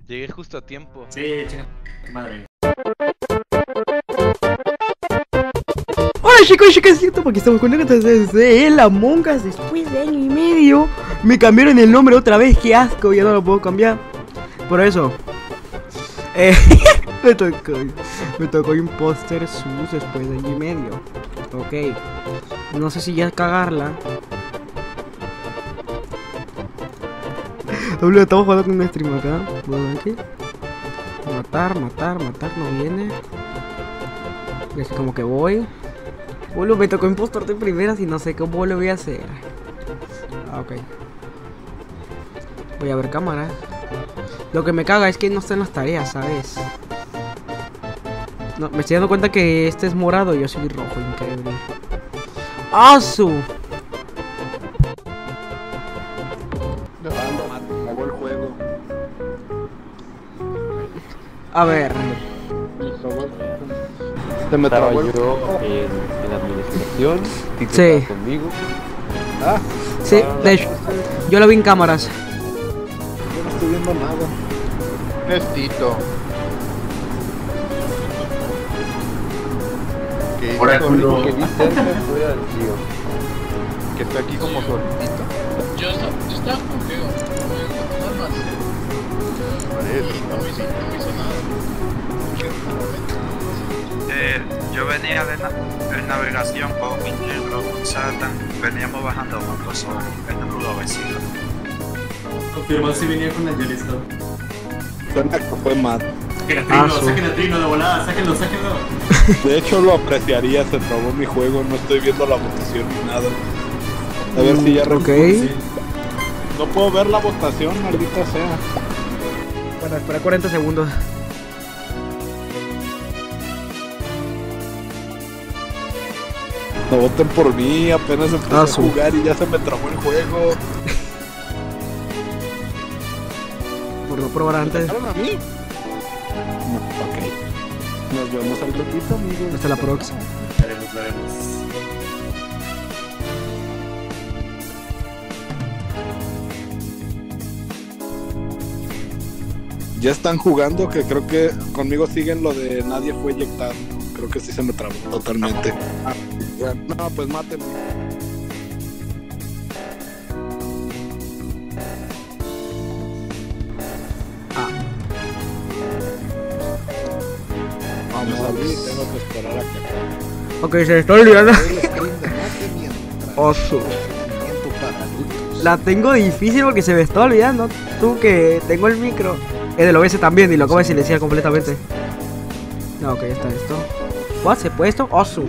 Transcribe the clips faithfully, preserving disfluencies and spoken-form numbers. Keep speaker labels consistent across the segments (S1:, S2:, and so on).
S1: Llegué justo a tiempo.
S2: Sí, chica, madre.
S3: Hola chicos y chicas, cierto, porque estamos con desde el Among Us después de año y medio. Me cambiaron el nombre otra vez, qué asco, ya no lo puedo cambiar. Por eso eh, me tocó Me tocó Imposter Sus después de año y medio. Ok, no sé si ya cagarla. Doble, estamos jugando con un stream acá. Aquí. Matar, matar, matar, no viene. Y así como que voy. Boludo, me tocó impostor de primeras y no sé cómo lo voy a hacer. Ah, ok. Voy a ver cámaras. Lo que me caga es que no están las tareas, ¿sabes? No, me estoy dando cuenta que este es morado y yo soy rojo, increíble. ¡Asu!
S4: Acabó el juego.
S3: A ver.
S4: Se me
S5: Estaba
S4: trabó el
S5: yo
S4: juego.
S5: en, en administración, Tito
S3: Sí.
S5: estaba conmigo.
S4: Ah,
S3: Sí, de hecho, yo lo vi en cámaras.
S4: yo no estoy viendo nada. Es Tito. Que
S2: Por el
S4: hizo-
S2: culo.
S5: Que vi cerca fue al tío.
S4: que está aquí como soltito.
S6: Yo estaba, yo estaba contigo, no almacén,
S4: Parece,
S6: y no
S4: ¿no?
S6: me hizo, no me hizo nada.
S7: Eh, yo venía de, na de navegación con mi negro, con Satan, veníamos bajando juntos, o él no pudo haber sido.
S2: Confirmó si venía con la Yolista.
S4: Suena que fue Matt.
S2: Saquen a
S3: Ah,
S2: Trino,
S3: su-
S2: saquen a Trino de volada, sáquenlo, sáquenlo.
S4: De hecho lo apreciaría, se trabó mi juego, no estoy viendo la votación ni nada. A ver si ya
S3: Ok.
S2: Sí.
S4: No puedo ver la votación, maldita sea.
S3: Bueno, espera cuarenta segundos.
S4: No voten por mí, apenas empecé
S3: Ah,
S4: a
S3: su-
S4: jugar y ya se me trabó el juego.
S3: Por no probar antes.
S4: ¿Dejaron a mí? No, ok. Nos vemos al ratito, amigos.
S3: Hasta la próxima.
S2: Lo haremos, lo haremos.
S4: Ya están jugando, que creo que conmigo siguen lo de nadie fue eyectado. Creo que sí se me trabó totalmente. Ah, ya. No, pues mátenme. Vamos a ver, tengo que esperar a que acabe.
S3: Ok, se está olvidando.
S4: El screen de mate mientras
S3: Oso.
S4: movimiento para adultos.
S3: La tengo difícil porque se me está olvidando. Tú que tengo el micro. Es del O B S también y lo acabo de silenciar completamente. No, ok, ya está esto. ¿What? ¿Se puede esto? Oso.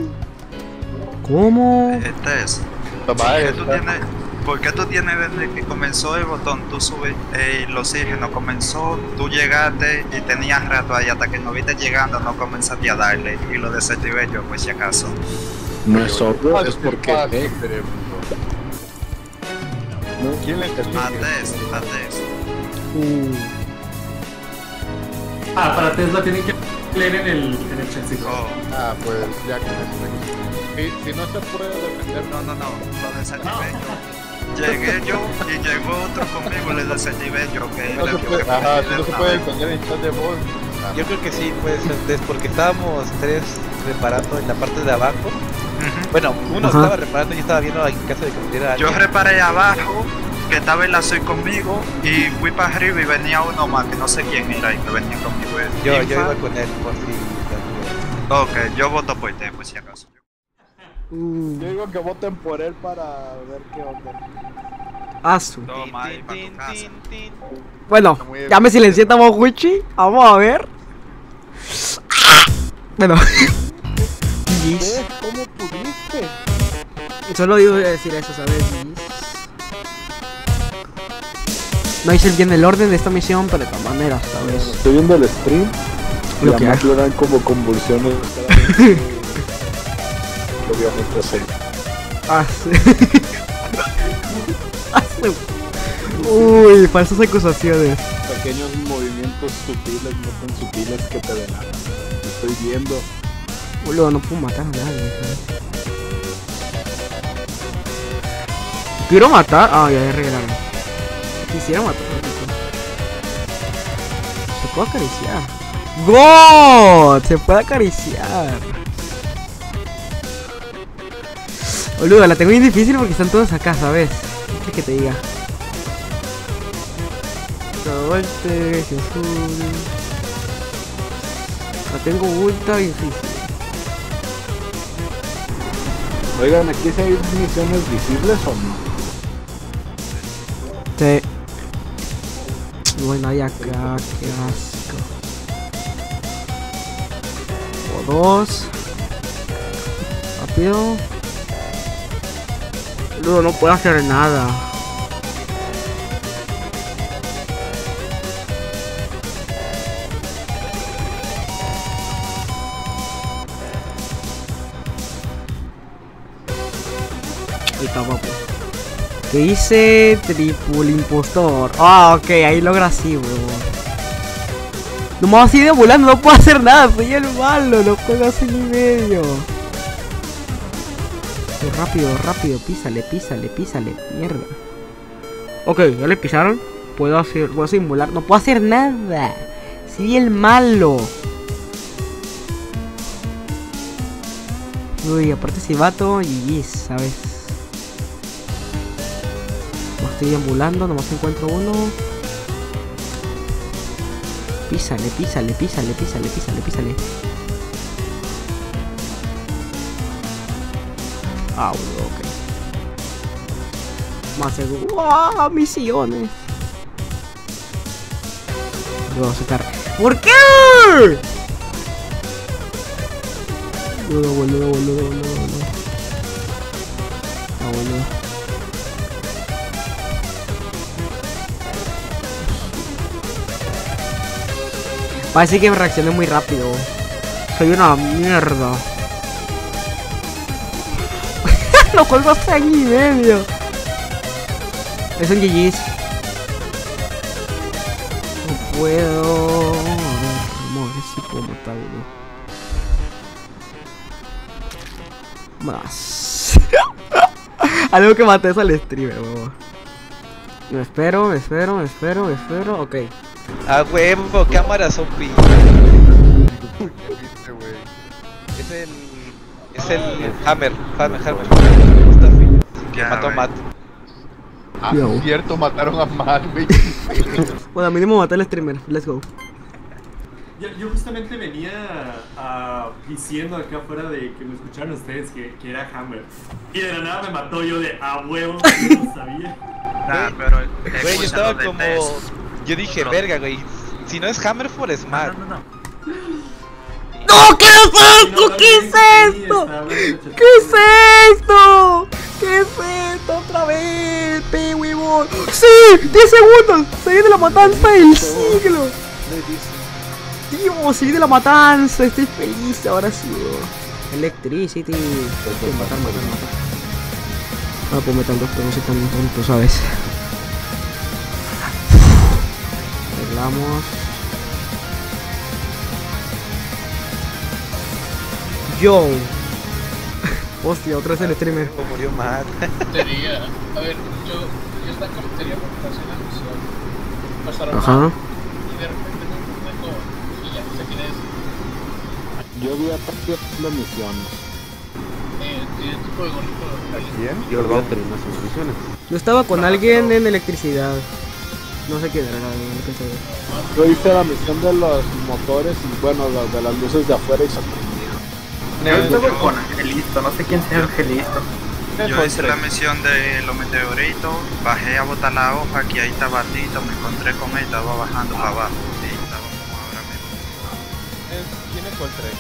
S3: ¿Cómo?
S7: Este es.
S4: Papá,
S7: ¿Por qué
S4: esta-
S7: tú tienes, por qué tú tienes desde que comenzó el botón, tú subes eh, el oxígeno, comenzó, tú llegaste y tenías rato ahí hasta que no viste llegando, no comenzaste a darle y lo desactivé yo, pues si acaso.
S4: No es obvio, es porque
S5: Ah,
S4: eh, ¿no? ¿Quién le
S7: Mates, mates.
S3: Uh,
S2: Ah, para Tesla tienen que leer en el, en el chatcito.
S7: Oh,
S4: Ah, pues ya que si, si no se puede defender,
S7: no, no, no, lo desactivé yo. Llegué yo y llegó otro conmigo, le desactivé yo, que
S4: no
S7: le
S4: se
S7: vio
S4: puede,
S7: que
S4: ajá, si
S7: podía
S4: no se
S7: una
S4: puede
S7: vez.
S4: defender en chat de voz.
S1: Yo creo que sí, pues antes, porque estábamos tres reparando en la parte de abajo.
S7: Ujú.
S1: Bueno, uno
S3: Ajá.
S1: estaba reparando y yo estaba viendo en casa de que era
S7: Yo reparé abajo, que estaba el azul conmigo, y fui para arriba y venía uno más, que no sé quién era, y que venía conmigo. el
S1: Yo, yo
S7: Infa.
S1: iba con él, por si.
S7: Ok, yo voto por ti, pues si acaso.
S3: uh,
S4: Yo digo que voten por él para ver qué onda.
S3: Asu.
S7: Toma ahí para tu casa.
S3: Bueno,
S4: Muy
S3: ya me silencié Tamagotchi. Vamos a ver. Bueno. Gis.
S4: ¿Eh? ¿Cómo pudiste?
S3: Solo digo decir eso, ¿sabes? Gis. No hice bien el orden de esta misión, pero de todas maneras, ¿sabes?
S4: Estoy viendo el stream y
S3: Lo que
S4: además
S3: hay.
S4: le dan como convulsiones cada vez que- obviamente sí.
S3: Asu. Asu. Uy, falsas acusaciones.
S4: Pequeños movimientos sutiles, no tan sutiles que te delatan. Estoy viendo.
S3: Boludo, no puedo matar a nadie, ¿sabes? Quiero matar. Ah, ya, ya regalaron. Quisiera matar a puedo acariciar. ¡God! Se puede acariciar. Boludo, la tengo bien difícil porque están todos acá, ¿sabes? ¿Qué quieres que te diga? Revolte, azul. La tengo ultra difícil.
S4: Oigan, ¿aquí si hay misiones visibles o no?
S3: Sí. Bueno, hay acá, qué asco. O dos. Rápido. Boludo, no puedo hacer nada. Ahí está, papu. ¿Qué hice? Triple impostor. Ah, ok, ahí logra así, bro. Nomás así de volando, no puedo hacer nada, soy el malo, no puedo hacer ni medio. Rápido, rápido, písale, písale, písale, mierda. Ok, ya le pisaron. Puedo hacer, puedo simular, no puedo hacer nada. Soy el malo. Uy, aparte si vato, G G, ¿sabes? No estoy ambulando, nomás encuentro uno. Písale, písale, písale, písale, písale, písale. Ah, boludo, ok. Más seguro. ¡Wow! Misiones. Lo voy a sacar. ¿Por qué? Boludo, boludo, boludo, boludo, boludo. Ah, boludo. Parece que me reaccioné muy rápido. Soy una mierda. Lo colgo hasta año y medio. Es un G G's. No puedo. A ver, vamos a ver si puedo matarlo. Más. Algo que maté es al streamer, huevo. Me espero, me espero, me espero, me espero. Ok.
S1: Ah, huevo, cámaras O P. Es el. Es el Hammer. Hammer, Hammer. Que mató a Matt.
S6: Ah,
S3: Yo.
S6: es cierto, mataron a Matt, güey.
S3: Bueno, mínimo maté al streamer. Let's go.
S2: Yo, yo justamente venía ah, diciendo acá afuera de que me escucharon ustedes que, que era Hammer. Y de la nada me mató yo de a huevo, no lo sabía.
S7: Nah, pero. eh,
S1: Güey, yo
S7: escucha
S1: estaba
S7: lo de
S1: como.
S7: test.
S1: Yo dije,
S7: No.
S1: verga, güey. Si no es Hammerford, es Matt.
S7: No, no, no.
S3: ¡No! ¿Qué es
S2: Y no,
S3: esto? ¿Qué es
S2: sí,
S3: esto?
S2: estaba hablando de chat.
S3: ¿Qué es esto? ¿Qué es esto? Otra vez, pe huevón. ¡Sí! ¡diez segundos! Se viene la matanza del siglo. Dios, se viene la matanza. Estoy feliz ahora sí. Bro. Electricity. Quiero matar, matar, matar. No puedo meter dos, pero no soy tan tonto, ¿sabes? Arreglamos. Yo. Hostia, otra vez el streamer.
S1: Como murió Matt.
S6: Sería, a ver, yo, yo estaba en cafetería por pasar una misión. Pasaron
S3: Ajá.
S6: mal, y de repente me encontré con y ya no sé quién es.
S4: Yo vi a Patio haciendo misiones.
S6: Eh, tiene tipo de gorrito.
S5: ¿Quién? Yo lo voy a terminar sus misiones.
S3: Yo estaba con alguien en electricidad. No sé quién era, no sé.
S4: Yo hice la misión de los motores y bueno, los de las luces de afuera y se prendió.
S8: Yo estaba con Angelito, no sé quién sea Angelito.
S7: Yo hice la misión de los meteoritos, bajé a botar la hoja, que ahí estaba Tito, me encontré con él, estaba bajando para abajo. Y estaba como ahora mismo.
S5: ¿Quién es Coltré?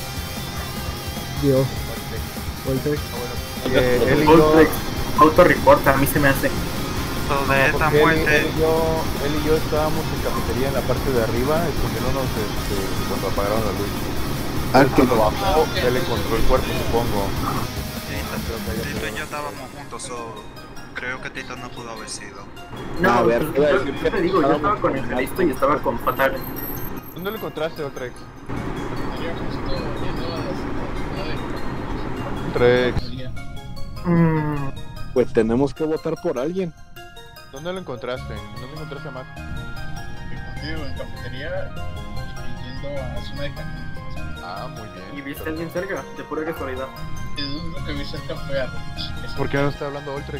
S3: Dios. Voltec.
S5: Eh, él y yo...
S8: Voltrex, autorreporta, a mí se me hace.
S7: Todo
S5: No,
S7: de esta
S5: porque él, y-
S7: muerte.
S5: él y yo, él y yo estábamos en cafetería en la parte de arriba, escondiéndonos este, cuando apagaron la luz.
S4: Ah,
S5: Entonces,
S4: que
S5: cuando bajó, él encontró el cuerpo, supongo.
S7: Tito y yo estábamos juntos, so, creo que Tito no pudo haber sido.
S8: No,
S4: A ver,
S8: pues,
S4: iba a
S8: yo,
S4: decir
S8: yo
S4: que
S8: te digo, yo estaba
S4: estábamos
S8: con
S4: con
S8: Angelito y estaba con Fatal.
S5: ¿Dónde lo encontraste, Otrex?
S6: Sería justo yendo a la ciudad
S5: Trex.
S6: de
S8: Mm,
S4: Pues tenemos que votar por alguien.
S5: ¿Dónde lo encontraste? ¿Dónde encontraste a Matt?
S6: vivo en cafetería y yendo a zona de cantina.
S5: Ah, muy bien.
S8: ¿Y viste a alguien cerca? De pura casualidad.
S6: El único que vi cerca fue a Rich.
S5: ¿Por qué no está hablando Ultrex?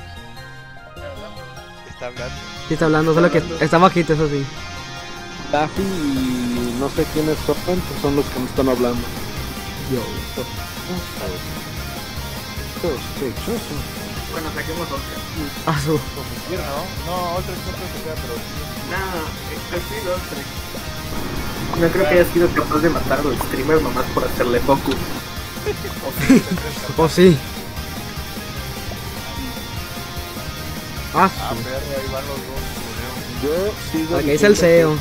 S1: Está hablando.
S3: Sí está hablando, solo que está bajito, eso sí.
S4: Daffy y no sé quiénes son, pues son los que no están hablando.
S3: Yo.
S4: Sospechoso.
S8: Bueno, saquemos Oscar.
S3: Ah, su.
S5: ¿No? No, Ultrex no creo que sea, pero...
S8: Nada, es sí, Oscar. No creo que haya sido capaz de matar al streamer nomás por hacerle focus.
S3: Oh, sí. Ah,
S5: Ah,
S3: su.
S5: perro, ahí van los dos.
S4: Yo sigo.
S3: Aquí dice el C E O.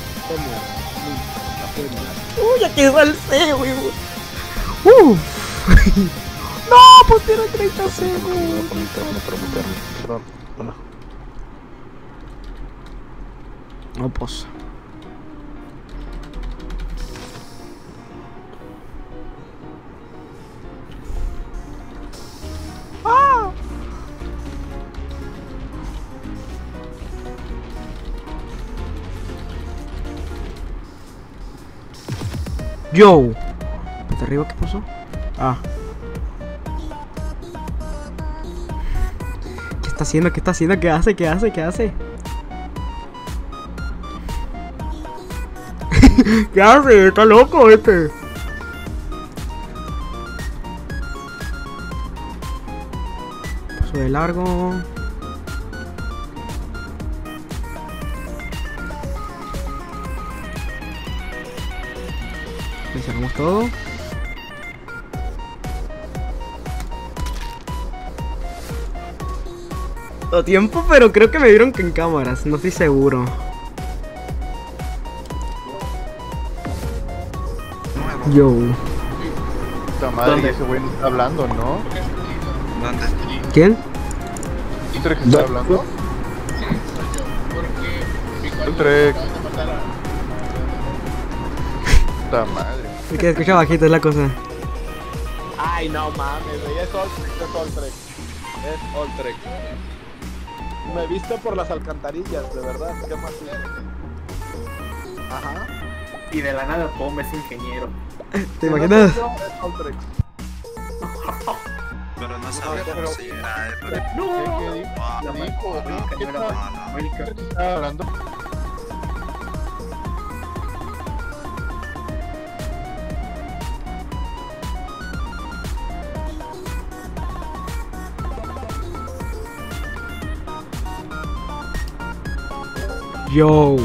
S3: Uy, aquí está el C E O, güey. Uh. No, pues tiene treinta segundos.
S4: Perdón, bueno.
S3: No, pues. ¡Ah! Yo. ¿De arriba qué pasó? Ah. ¿Qué está haciendo? ¿Qué está haciendo? ¿Qué hace? ¿Qué hace? ¿Qué hace? ¿Qué hace? Está loco este. Paso de largo. Le cerramos todo. A tiempo, pero creo que me vieron que en cámaras, no estoy seguro. Yo.
S5: Puta madre,
S8: ¿Dónde?
S5: ese güey no está hablando, ¿no?
S7: ¿Dónde?
S3: ¿Quién?
S5: ¿Ultrex está hablando?
S6: Sí, soy yo. Porque mi cuarto
S5: Ultrex.
S6: acaban de matar a...
S5: Puta madre.
S3: El que escucha bajito es la cosa.
S4: Ay, no mames, güey, es Oltrex, es Oltrex. Es Oltrex. Me viste por las alcantarillas, de verdad, ¿qué más es? Ajá.
S8: Y de la nada, Pom es ingeniero.
S3: ¿Te imaginas?
S4: Es Oltrex.
S7: Pero no sabemos si era él. pero-
S8: ¡No!
S5: ¿Qué dijo?
S7: Ah,
S8: La
S7: no,
S5: dijo?
S8: América,
S5: ¿Qué
S8: no era
S7: no,
S8: para
S7: no.
S8: América.
S5: ¿Ultrex estaba hablando?
S3: Yo.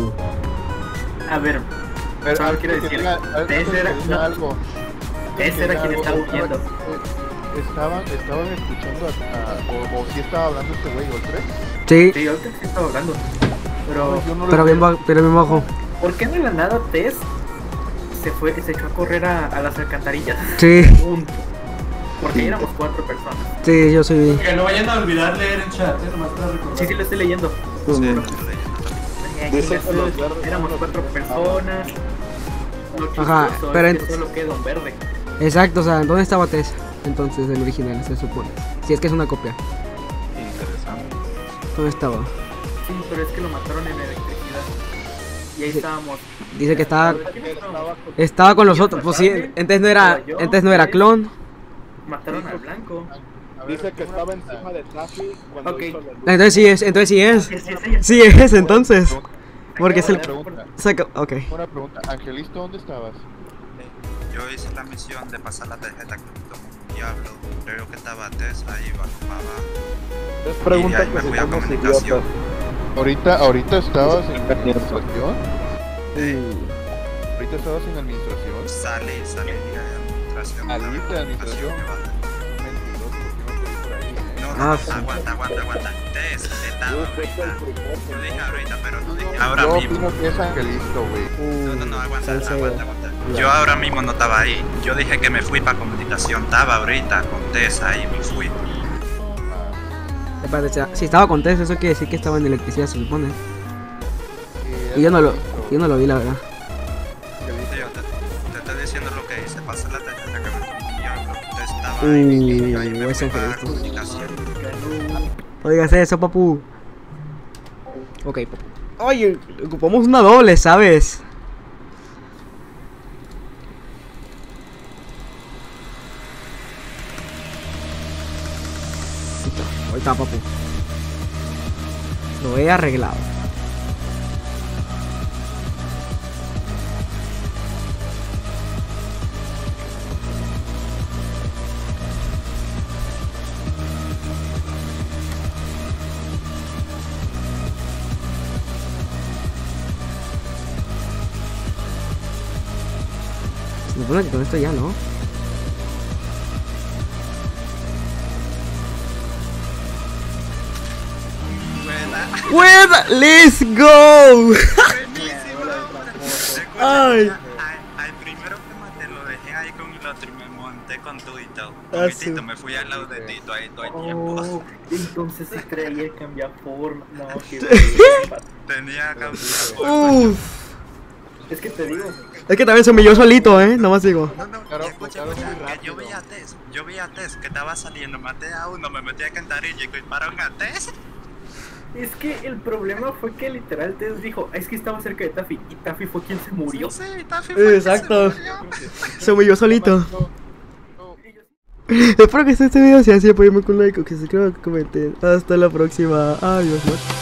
S8: A ver,
S5: Pero,
S8: Solo quiero
S5: antes que
S8: decir,
S5: diga- antes
S8: ese
S5: que
S8: era-
S5: diga
S8: no.
S5: algo.
S8: ese era quien estaba huyendo.
S5: Estaban, estaban escuchando a, a- o, o si estaba hablando este güey, Ultrex.
S3: Sí,
S8: Sí, ahorita sí estaba hablando. Pero,
S5: Yo no lo
S3: pero bien,
S5: escuché.
S3: ba- pero bien bajo.
S8: ¿por qué de la nada Tess se fue, se echó a correr a, a las alcantarillas?
S3: Sí,
S8: Punto. Porque éramos cuatro personas.
S3: sí, yo soy.
S2: Que no vayan a olvidar leer el chat, eh, nomás para recordar.
S8: Sí, sí lo estoy leyendo.
S7: Sí, estoy leyendo.
S4: Dice que los verdes
S8: Éramos
S4: son los
S8: cuatro
S4: que-
S8: personas. Lo
S3: Ajá,
S8: chistoso
S3: pero
S8: es que
S3: ent-
S8: solo queda un verde.
S3: Exacto, o sea, ¿dónde estaba Tess? Entonces, el original, se supone. Si es que es una copia.
S7: Interesante.
S3: ¿Dónde estaba?
S8: Sí, pero es que lo mataron en electricidad. Y ahí
S3: Sí.
S8: estábamos.
S3: Dice que estaba.
S8: ¿Quién estábamos?
S3: Estaba con los otros. Pues sí, entonces no era. Entonces no era clon.
S8: Mataron al blanco.
S5: A ver,
S4: Dice que
S5: tengo
S4: estaba
S5: una pregunta.
S4: encima de Taffy cuando
S8: Ok.
S4: hizo la luz.
S3: Entonces sí es, entonces sí es.
S8: Sí, sí, sí, ella.
S3: Sí es, entonces. Porque es
S5: Una
S3: el.
S5: pregunta,
S3: Saca. Ok.
S5: una pregunta. Angelito, ¿dónde estabas?
S7: Yo hice la misión de pasar la tarjeta que tomó un diablo. Creo que estaba Tess ahí bajo para abajo.
S4: Es pregunta
S7: Y ahí
S4: que
S7: me
S4: si
S7: fui a
S4: somos
S7: comunicación.
S4: idiotas.
S5: Ahorita, ahorita estabas en administración.
S4: Sí.
S5: Ahorita estabas en administración.
S7: Salí, salí de administración.
S5: ¿Saliste de administración? Mentiroso, porque no te vi por ahí, ¿eh?
S7: No, no,
S3: Ah,
S7: no,
S3: sí.
S7: aguanta, aguanta, aguanta. Tess estaba
S4: Yo fui
S7: ahorita.
S4: el primero.
S7: Yo dije ahorita, pero no dije ahora
S5: Yo
S7: mismo.
S5: opino que es Angelito, güey.
S7: No, no, no, aguanta,
S3: Salseo.
S7: aguanta, aguanta. Yo ahora mismo no estaba ahí. Yo dije que me fui para comunicación. Estaba ahorita con Tess ahí, me fui.
S3: Espérate, o sea, si estaba con Tess, eso quiere decir que estaba en electricidad, se supone.
S5: Eh,
S3: Y yo no lo,
S5: Angelito,
S3: yo no lo vi, la verdad.
S5: Angelito.
S7: Yo te, te estoy diciendo lo que hice. Pasé la tarjeta que me tomó un diablo. Tess estaba ahí. Y ahí me
S3: Uh,
S7: fui
S3: ese
S7: para
S3: Angelito.
S7: comunicación.
S3: No digas eso, papu. Ok, papu. Oye, ocupamos una doble, ¿sabes? Ahí está, papu. Lo he arreglado. Se supone que con esto ya, ¿no? ¡Buena! ¡Let's go! Ay.
S7: Al, al primero que maté lo dejé ahí con el otro y me monté con tu y todo.
S3: Ah,
S7: Con mi
S3: sí.
S7: Tito, me fui al lado de Tito ahí todo el tiempo.
S8: Oh, entonces se creía cambiar forma. No, que
S7: Tenía que cambiar.
S3: Uf.
S8: Es que te digo.
S3: Es que también se humilló solito, ¿eh? Nomás digo.
S7: No, no,
S5: Claro,
S7: y escucha,
S5: claro,
S7: escucha,
S5: muy
S7: que yo
S5: rápido.
S7: vi a Tess, yo vi a Tess que estaba saliendo, maté a uno, me metí a cantarilla y culparon a Tess.
S8: Es que el problema fue que literal Tess dijo, es que estaba cerca de Taffy y Taffy fue quien se murió.
S7: Sí, sí, Taffy fue el que
S3: Exacto.
S7: se murió.
S3: Se humilló solito.
S5: No, no.
S3: Espero que este video sea así. Apóyenme con un like o que se suscriban, que comenten. Hasta la próxima. Adiós, ¿no?